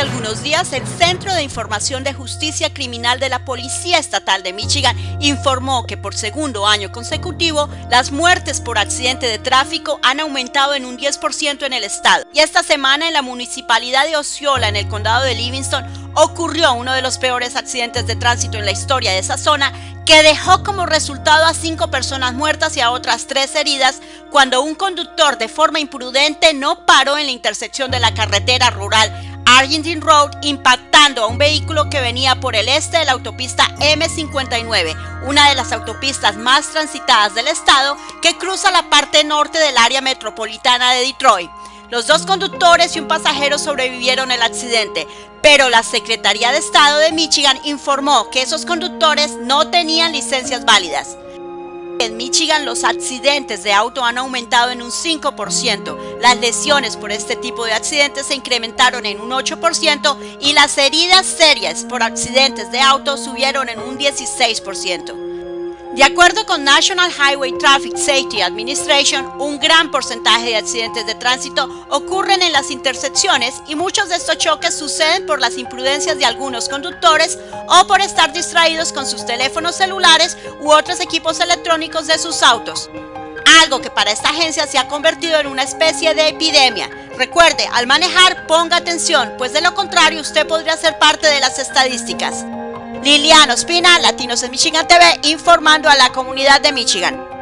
algunos días, el Centro de Información de Justicia Criminal de la Policía Estatal de Michigan informó que por segundo año consecutivo, las muertes por accidente de tráfico han aumentado en un 10% en el estado. Y esta semana en la municipalidad de Osceola, en el condado de Livingston, ocurrió uno de los peores accidentes de tránsito en la historia de esa zona, que dejó como resultado a 5 personas muertas y a otras 3 heridas cuando un conductor de forma imprudente no paró en la intersección de la carretera rural Argentine Road, impactando a un vehículo que venía por el este de la autopista M59, una de las autopistas más transitadas del estado que cruza la parte norte del área metropolitana de Detroit. Los 2 conductores y un pasajero sobrevivieron el accidente, pero la Secretaría de Estado de Michigan informó que esos conductores no tenían licencias válidas. En Michigan, los accidentes de auto han aumentado en un 5%, las lesiones por este tipo de accidentes se incrementaron en un 8% y las heridas serias por accidentes de auto subieron en un 16%. De acuerdo con National Highway Traffic Safety Administration, un gran porcentaje de accidentes de tránsito ocurren en las intersecciones y muchos de estos choques suceden por las imprudencias de algunos conductores o por estar distraídos con sus teléfonos celulares u otros equipos electrónicos de sus autos. Algo que para esta agencia se ha convertido en una especie de epidemia. Recuerde, al manejar, ponga atención, pues de lo contrario usted podría ser parte de las estadísticas. Liliana Ospina, Latinos en Michigan TV, informando a la comunidad de Michigan.